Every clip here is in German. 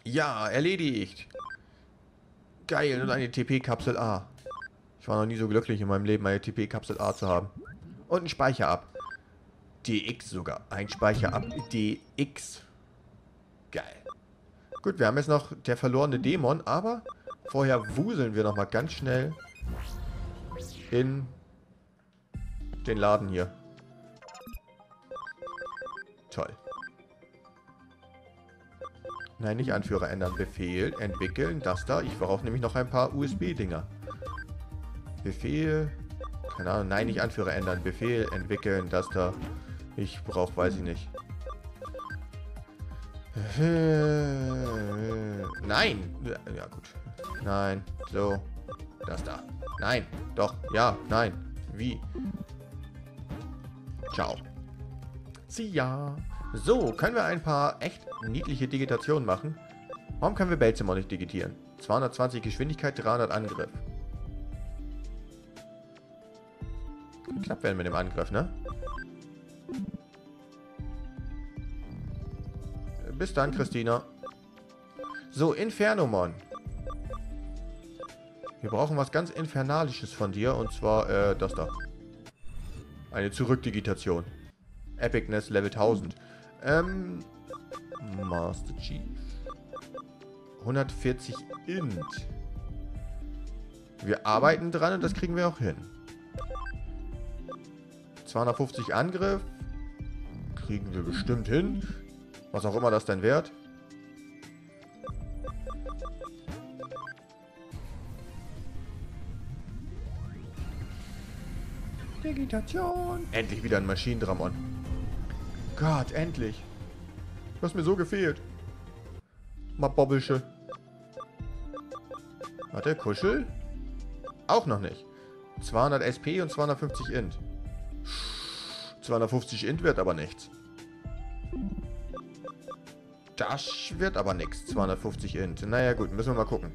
Ja, erledigt. Geil, und eine TP-Kapsel A. Ich war noch nie so glücklich in meinem Leben, eine TP-Kapsel A zu haben. Und ein Speicher ab. DX sogar. Ein Speicher ab. DX. Geil. Gut, wir haben jetzt noch der verlorene Dämon, aber vorher wuseln wir nochmal ganz schnell in den Laden hier. Toll. Nein, nicht Anführer ändern. Befehl, entwickeln, das da. Ich brauche nämlich noch ein paar USB-Dinger. Befehl, keine Ahnung. Nein, nicht Anführer ändern. Befehl, entwickeln, das da. Ich brauche, weiß ich nicht. Nein. Ja, gut. Nein. So. Das da. Nein. Doch. Ja. Nein. Wie? Ciao. See ya. So, können wir ein paar echt niedliche Digitationen machen? Warum können wir Belzimmer nicht digitieren? 220 Geschwindigkeit, 300 Angriff. Knapp werden mit dem Angriff, ne? Bis dann, Christina. So, Infernomon. Wir brauchen was ganz Infernalisches von dir, und zwar, das da. Eine Zurückdigitation. Epicness Level 1000. Master Chief. 140 Int. Wir arbeiten dran und das kriegen wir auch hin. 250 Angriff. Kriegen wir bestimmt hin. Was auch immer das denn wert. Digitation. Endlich wieder ein Maschinendramon. Gott, endlich. Du hast mir so gefehlt. Mal Bobbelsche. Warte, Kuschel? Auch noch nicht. 200 SP und 250 Int. 250 Int wird aber nichts. Das wird aber nichts. 250 Int. Naja gut, müssen wir mal gucken.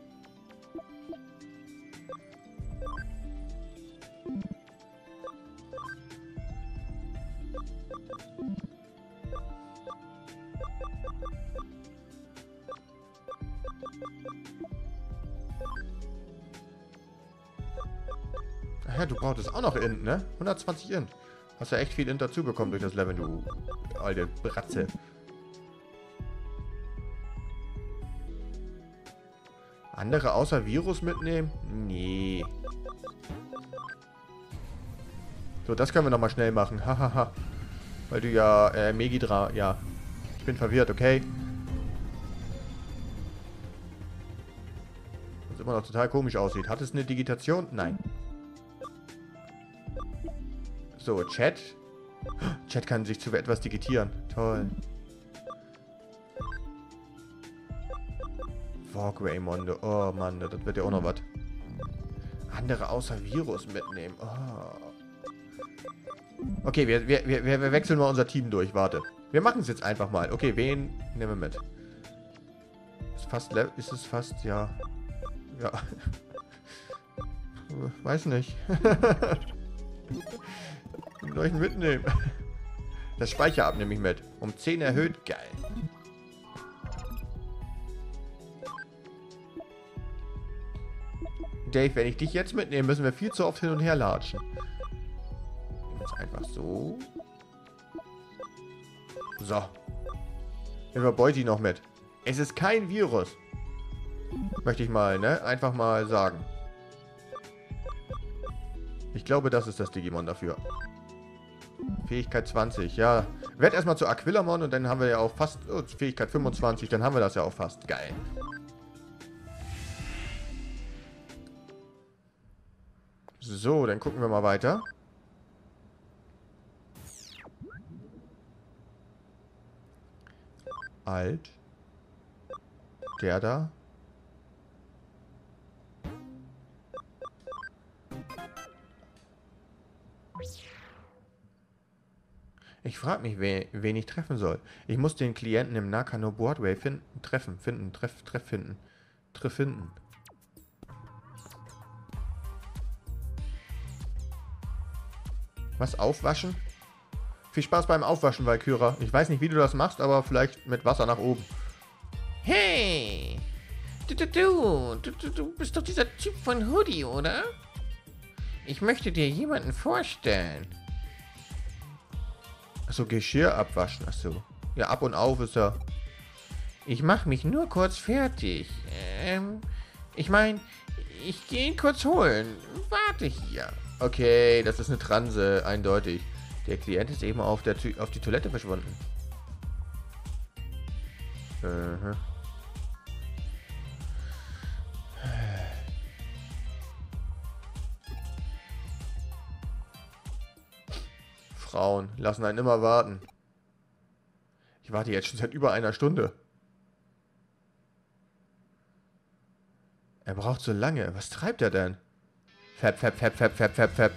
Ja, du brauchtest auch noch Int, ne? 120 Int. Hast ja echt viel Int dazu bekommen durch das Level, du alte Bratze. Andere außer Virus mitnehmen? Nee. So, das können wir nochmal schnell machen. Hahaha. Weil du ja, Megidra, ja. Ich bin verwirrt, okay? Was immer noch total komisch aussieht. Hat es eine Digitation? Nein. So, Chat. Chat kann sich zu etwas digitieren. Toll. Walkway Mondo. Oh Mann, das wird ja auch noch was. Andere außer Virus mitnehmen. Oh. Okay, wir wechseln mal unser Team durch. Warte. Wir machen es jetzt einfach mal. Okay, wen nehmen wir mit? Ist es fast, ja. Ja. Weiß nicht. Soll ich ihn mitnehmen? Das Speicher ab nehme ich mit. Um 10 erhöht. Geil. Dave, wenn ich dich jetzt mitnehme, müssen wir viel zu oft hin und her latschen. Jetzt einfach so. So. Nehmen wir Beuti noch mit. Es ist kein Virus. Möchte ich mal, ne? Einfach mal sagen. Ich glaube, das ist das Digimon dafür. Fähigkeit 20, ja. Werd erstmal zu Aquillamon und dann haben wir ja auch fast... Oh, Fähigkeit 25, dann haben wir das ja auch fast. Geil. So, dann gucken wir mal weiter. Alt. Der da. Ich frage mich, wen ich treffen soll. Ich muss den Klienten im Nakano Broadway finden. Was, aufwaschen? Viel Spaß beim Aufwaschen, Valkyra. Ich weiß nicht, wie du das machst, aber vielleicht mit Wasser nach oben. Hey! Du bist doch dieser Typ von Hoodie, oder? Ich möchte dir jemanden vorstellen. Achso, Geschirr abwaschen. Achso. Ja, ab und auf ist er. Ich mach mich nur kurz fertig. Ich meine, ich gehe ihn kurz holen. Warte hier. Okay, das ist eine Transe, eindeutig. Der Klient ist eben auf die Toilette verschwunden. Mhm. Frauen lassen einen immer warten. Ich warte jetzt schon seit über einer Stunde. Er braucht so lange. Was treibt er denn? Fab, fab, fab, fab, fab, fab, fab.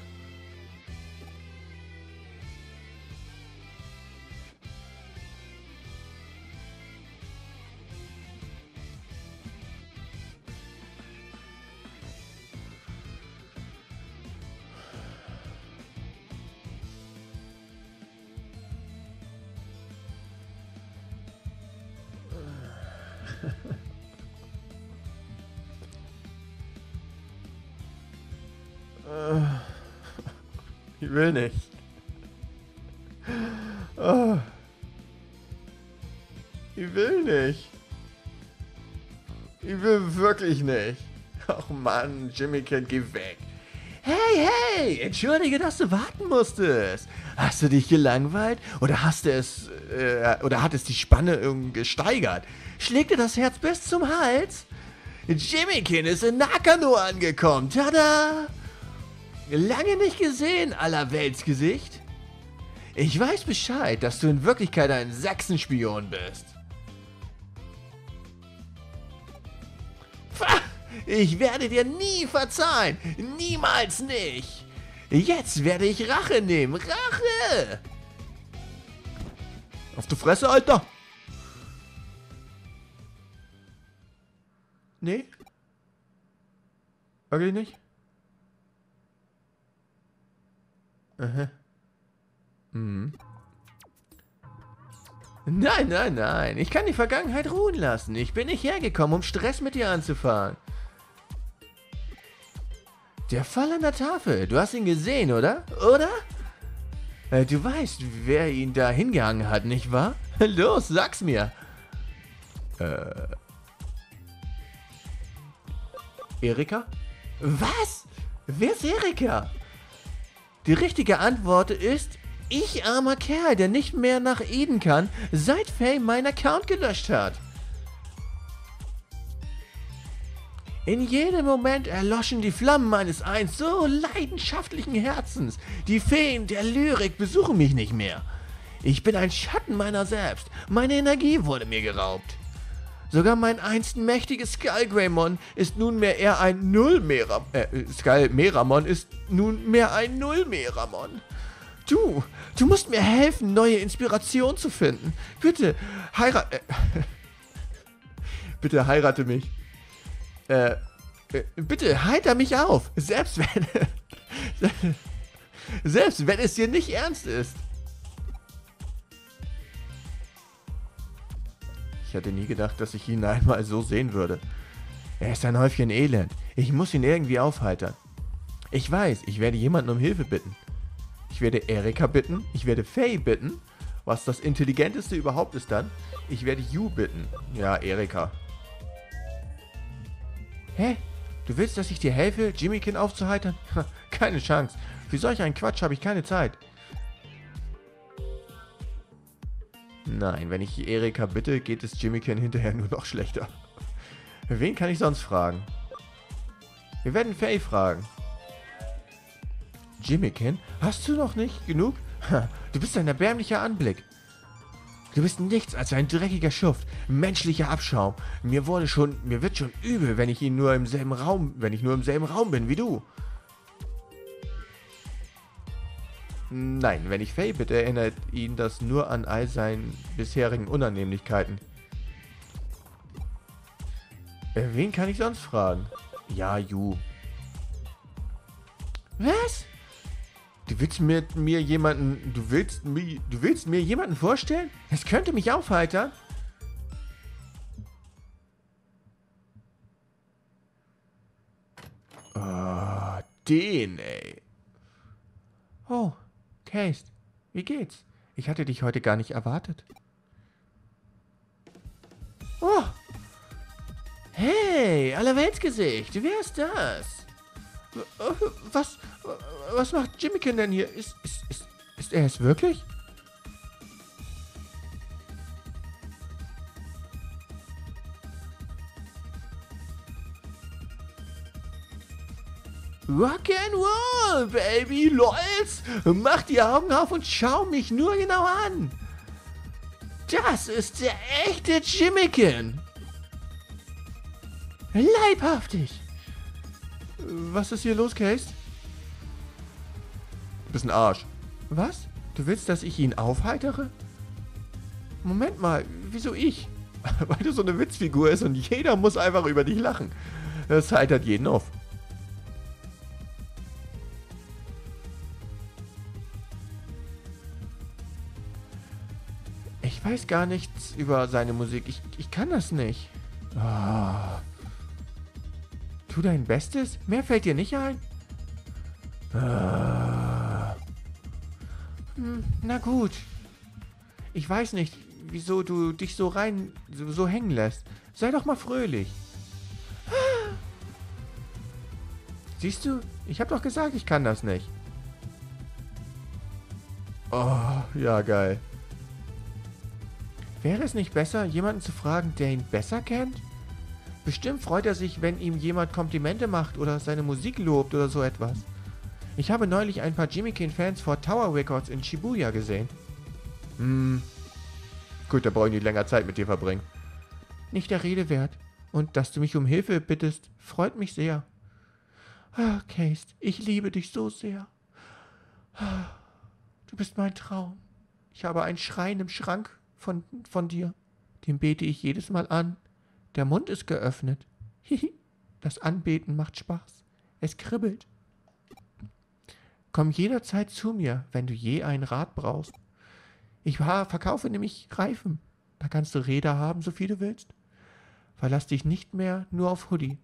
Ich will nicht. Ich will nicht. Ich will wirklich nicht. Ach Mann, Jimmykin, geh weg. Hey, hey, entschuldige, dass du warten musstest. Hast du dich gelangweilt oder hat es die Spanne irgendwie gesteigert? Schlägt dir das Herz bis zum Hals? Jimmykin ist in Nakano angekommen. Tada! Lange nicht gesehen, Allerweltsgesicht. Ich weiß Bescheid, dass du in Wirklichkeit ein Sachsenspion bist. Pah, ich werde dir nie verzeihen. Niemals nicht. Jetzt werde ich Rache nehmen. Rache! Auf die Fresse, Alter! Nee? Wirklich nicht? Aha. Mhm. Nein, nein, nein. Ich kann die Vergangenheit ruhen lassen. Ich bin nicht hergekommen, um Stress mit dir anzufangen. Der Fall an der Tafel. Du hast ihn gesehen, oder? Oder? Du weißt, wer ihn da hingehangen hat, nicht wahr? Los, sag's mir. Erika? Was? Wer ist Erika? Die richtige Antwort ist, ich armer Kerl, der nicht mehr nach Eden kann, seit Faye meinen Account gelöscht hat. In jedem Moment erloschen die Flammen meines einst so leidenschaftlichen Herzens. Die Feen der Lyrik besuchen mich nicht mehr. Ich bin ein Schatten meiner selbst. Meine Energie wurde mir geraubt. Sogar mein einst mächtiges Skullgreymon ist nunmehr eher ein Nullmeramon. Skullmeramon ist nunmehr ein Nullmeramon. Du musst mir helfen, neue Inspiration zu finden. Bitte, bitte heirate mich. Bitte heiter mich auf. Selbst wenn es dir nicht ernst ist. Ich hätte nie gedacht, dass ich ihn einmal so sehen würde. Er ist ein Häufchen Elend. Ich muss ihn irgendwie aufheitern. Ich weiß, ich werde jemanden um Hilfe bitten. Ich werde Erika bitten. Ich werde Faye bitten. Was das Intelligenteste überhaupt ist dann. Ich werde You bitten. Ja, Erika. Hä? Du willst, dass ich dir helfe, Jimmykin aufzuheitern? Keine Chance. Für solch einen Quatsch habe ich keine Zeit. Nein, wenn ich Erika bitte, geht es Jimmykin hinterher nur noch schlechter. Wen kann ich sonst fragen? Wir werden Faye fragen. Jimmykin, hast du noch nicht genug? Du bist ein erbärmlicher Anblick. Du bist nichts als ein dreckiger Schuft, menschlicher Abschaum. Mir wird schon übel, wenn ich nur im selben Raum bin wie du. Nein, wenn ich Faye bitte, erinnert ihn das nur an all seinen bisherigen Unannehmlichkeiten. Wen kann ich sonst fragen? Ja, You. Was? Du willst mir jemanden vorstellen? Es könnte mich aufheitern. Den, ey. Oh, Case, wie geht's? Ich hatte dich heute gar nicht erwartet. Oh! Hey, Allerweltsgesicht, wer ist das? Was macht Jimmykin denn hier? Ist er es wirklich? Rock'n'Roll, Baby, LOLs! Mach die Augen auf und schau mich nur genau an! Das ist der echte Jimmykin! Leibhaftig! Was ist hier los, Case? Du bist ein Arsch. Was? Du willst, dass ich ihn aufheitere? Moment mal, wieso ich? Weil du so eine Witzfigur ist und jeder muss einfach über dich lachen. Das heitert jeden auf. Ich weiß gar nichts über seine Musik. Ich kann das nicht. Oh. Tu dein Bestes? Mehr fällt dir nicht ein? Na gut. Ich weiß nicht, wieso du dich so hängen lässt. Sei doch mal fröhlich. Siehst du? Ich hab doch gesagt, ich kann das nicht. Oh, ja, geil. Wäre es nicht besser, jemanden zu fragen, der ihn besser kennt? Bestimmt freut er sich, wenn ihm jemand Komplimente macht oder seine Musik lobt oder so etwas. Ich habe neulich ein paar Jimmykin-Fans vor Tower Records in Shibuya gesehen. Gut, da brauche ich nicht länger Zeit mit dir verbringen. Nicht der Rede wert. Und dass du mich um Hilfe bittest, freut mich sehr. Ah, Case, ich liebe dich so sehr. Du bist mein Traum. Ich habe einen Schrein im Schrank von dir. Den bete ich jedes Mal an. Der Mund ist geöffnet. Das Anbeten macht Spaß. Es kribbelt. Komm jederzeit zu mir, wenn du je einen Rat brauchst. Ich verkaufe nämlich Reifen. Da kannst du Räder haben, so viel du willst. Verlass dich nicht mehr nur auf Hoodie.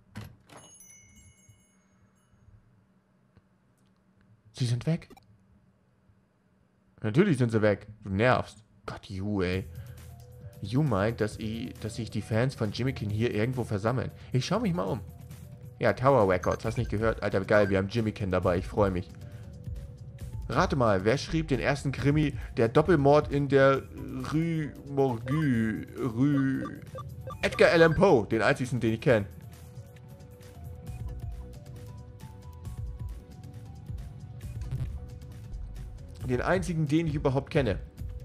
Sie sind weg. Natürlich sind sie weg. Du nervst. Gott, Ju, ey. Ju meint, dass sich die Fans von Jimmykin hier irgendwo versammeln. Ich schau mich mal um. Ja, Tower Records, hast nicht gehört? Alter, geil, wir haben Jimmykin dabei, ich freue mich. Rate mal, wer schrieb den ersten Krimi, der Doppelmord in der Rue Morgue, Edgar Allan Poe, den einzigsten, den ich kenne. Den einzigen, den ich überhaupt kenne.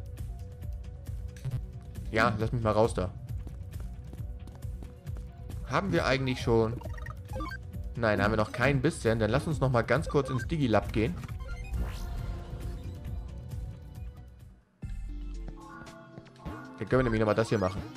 Ja, lass mich mal raus da. Haben wir eigentlich schon... Nein, haben wir noch keinen bisschen. Dann lass uns noch mal ganz kurz ins Digilab gehen. Dann können wir nämlich noch mal das hier machen.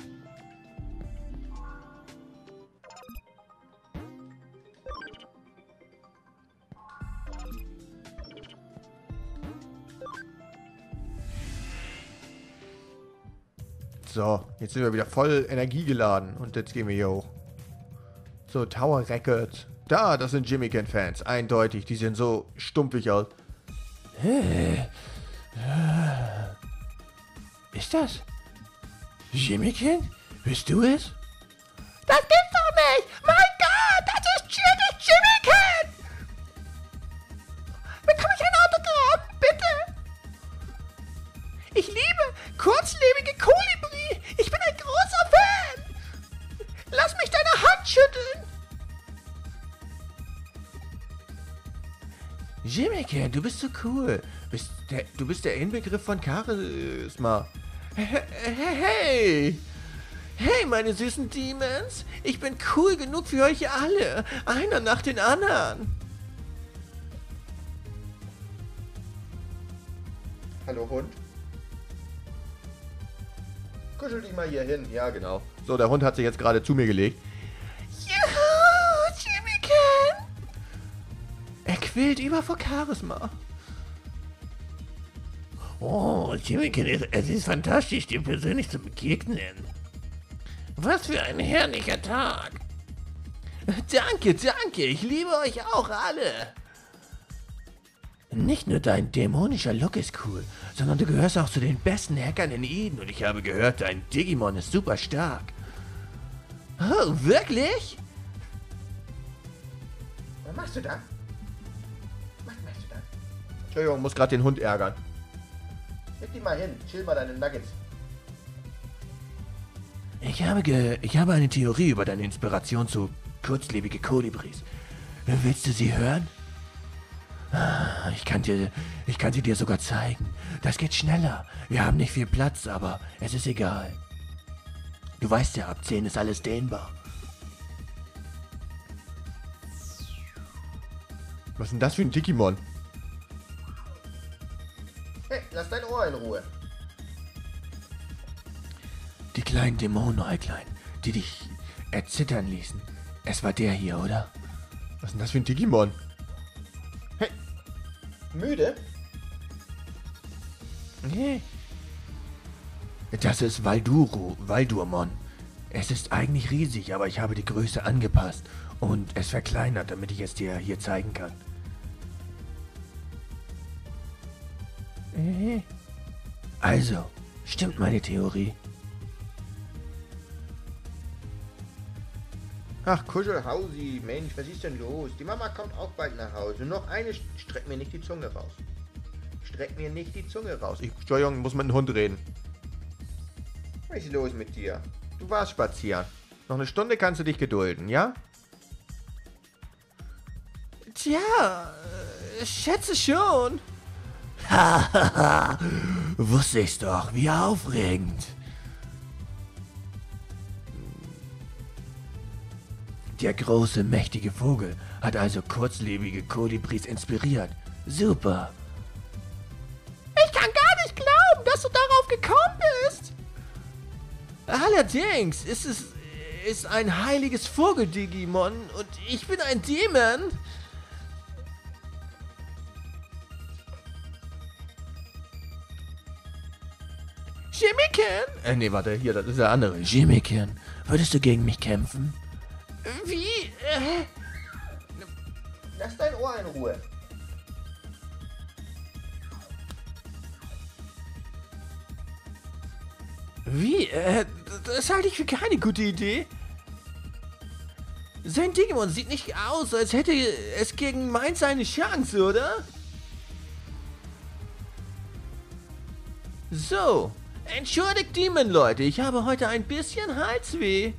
So, jetzt sind wir wieder voll energiegeladen und jetzt gehen wir hier hoch. So, Tower Records. Da, das sind Jimmykin-Fans. Eindeutig, die sehen so stumpfig aus. Ist das Jimmykin? Bist du es? Das gibt's doch nicht! Mein Gott, das ist Jimmykin! Bekomme ich ein Autogramm, bitte? Ich liebe kurzlebige Kolibri. Ich bin ein großer Fan. Lass mich deine Hand schütteln. Jimmykin, du bist so cool. Du bist der Inbegriff von Charisma. Hey! Hey, meine süßen Demons! Ich bin cool genug für euch alle. Einer nach den anderen. Hallo, Hund. Kuschel dich mal hier hin. Ja, genau. So, der Hund hat sich jetzt gerade zu mir gelegt. Juhu, Jimmykin! Er quillt über vor Charisma. Oh, Jimmykin, es ist fantastisch, dir persönlich zu begegnen. Was für ein herrlicher Tag. Danke, danke. Ich liebe euch auch alle. Nicht nur dein dämonischer Look ist cool, sondern du gehörst auch zu den besten Hackern in Eden und ich habe gehört, dein Digimon ist super stark. Oh, wirklich? Was machst du da? Was machst du da? Entschuldigung, muss gerade den Hund ärgern. Leg die mal hin, chill mal deine Nuggets. Ich habe eine Theorie über deine Inspiration zu kurzlebige Kolibris. Willst du sie hören? Ich kann sie dir sogar zeigen. Das geht schneller. Wir haben nicht viel Platz, aber es ist egal. Du weißt ja, ab 10 ist alles dehnbar. Was ist denn das für ein Digimon? Hey, lass dein Ohr in Ruhe. Die kleinen Dämonenäuglein, die dich erzittern ließen. Es war der hier, oder? Was ist denn das für ein Digimon? Hey, müde? Nee. Das ist Valdurmon. Es ist eigentlich riesig, aber ich habe die Größe angepasst und es verkleinert, damit ich es dir hier zeigen kann. Also, stimmt meine Theorie? Ach, Kuschelhausi, Mensch, was ist denn los? Die Mama kommt auch bald nach Hause. Noch eine, streck mir nicht die Zunge raus. Streck mir nicht die Zunge raus. Entschuldigung, muss mit dem Hund reden. Was ist los mit dir? Du warst spazieren. Noch eine Stunde kannst du dich gedulden, ja? Tja, schätze schon. Hahaha, wusste ich's doch, wie aufregend. Der große, mächtige Vogel hat also kurzlebige Kolibris inspiriert. Super. Ich kann gar nicht glauben, dass du darauf gekommen bist. Allerdings ist ein heiliges Vogel-Digimon und ich bin ein Dämon. Jimmykin? Nee, warte, hier, das ist der andere. Jimmykin, würdest du gegen mich kämpfen? Wie? Lass dein Ohr in Ruhe. Wie? Das halte ich für keine gute Idee. Sein Digimon sieht nicht aus, als hätte es gegen meins eine Chance, oder? So, entschuldigt Demon, Leute, ich habe heute ein bisschen Halsweh.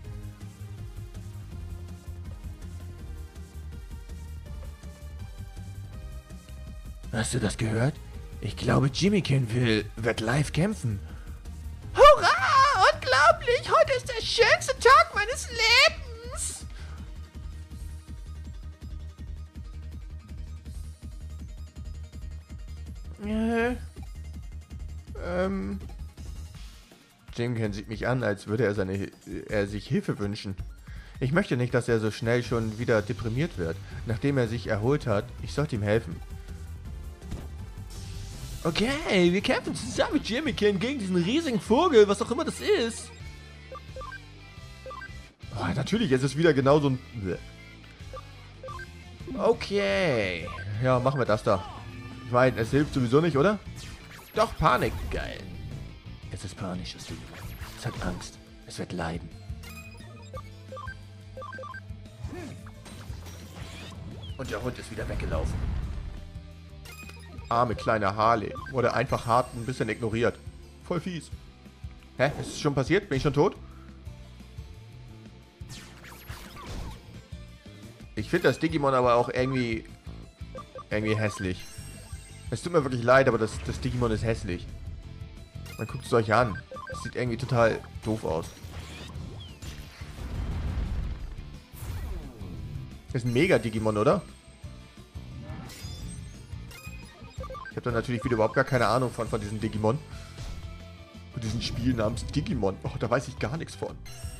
Hast du das gehört? Ich glaube, Jimmykin wird live kämpfen. Hurra! Unglaublich! Heute ist der schönste Tag meines Lebens! Jimmykin sieht mich an, als würde er sich Hilfe wünschen. Ich möchte nicht, dass er so schnell schon wieder deprimiert wird. Nachdem er sich erholt hat, ich sollte ihm helfen. Okay, wir kämpfen zusammen mit Jimmykin gegen diesen riesigen Vogel, was auch immer das ist. Oh, natürlich, es ist wieder genau so ein... Okay. Ja, machen wir das da. Ich meine, es hilft sowieso nicht, oder? Doch, Panik. Geil. Es ist panisch, das Digimon. Es hat Angst. Es wird leiden. Und der Hund ist wieder weggelaufen. Arme kleine Harley. Wurde einfach hart ein bisschen ignoriert. Voll fies. Hä? Ist es schon passiert? Bin ich schon tot? Ich finde das Digimon aber auch irgendwie hässlich. Es tut mir wirklich leid, aber das Digimon ist hässlich. Man guckt es euch an. Es sieht irgendwie total doof aus. Das ist ein Mega-Digimon, oder? Ich habe da natürlich wieder überhaupt gar keine Ahnung von diesem Digimon. Von diesem Spiel namens Digimon. Oh, da weiß ich gar nichts von.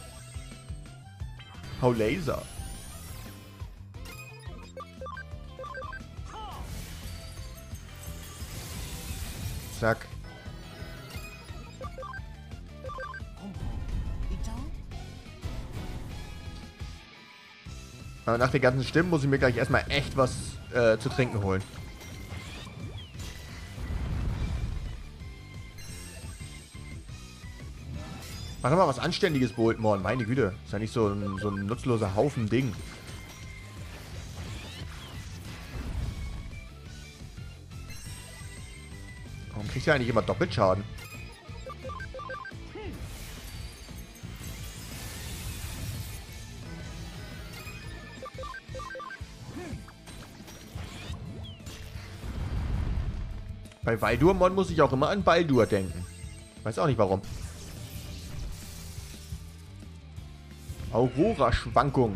Hau Laser. Zack. Aber nach den ganzen Stimmen muss ich mir gleich erstmal echt was zu trinken holen. Mach doch mal was Anständiges, Boltmon. Meine Güte. Ist ja nicht so ein nutzloser Haufen Ding. Warum kriegt er eigentlich immer Doppelschaden? Bei Valdurmon muss ich auch immer an Baldur denken. Weiß auch nicht warum. Aurora-Schwankung.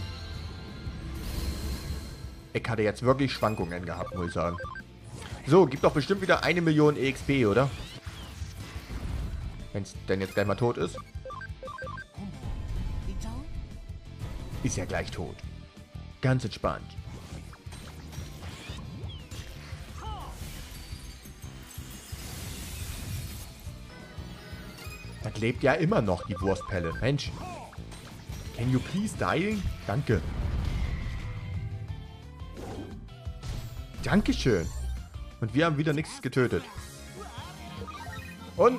Ich hatte jetzt wirklich Schwankungen gehabt, muss ich sagen. So, gibt doch bestimmt wieder 1 Million EXP, oder? Wenn es denn jetzt gleich mal tot ist. Ist ja gleich tot. Ganz entspannt. Das lebt ja immer noch, die Wurstpelle. Mensch. Can you please die? Danke. Dankeschön. Und wir haben wieder nichts getötet. Und...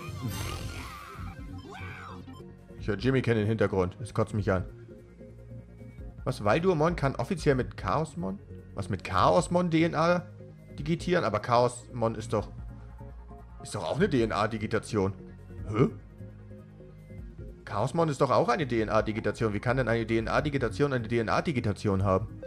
Ich höre Jimmy Ken im Hintergrund. Das kotzt mich an. Was? Valdurmon kann offiziell mit Chaosmon? Was, mit Chaosmon DNA digitieren? Aber Chaosmon ist doch... Ist doch auch eine DNA-Digitation. Hä? Chaosmon ist doch auch eine DNA-Digitation. Wie kann denn eine DNA-Digitation eine DNA-Digitation haben?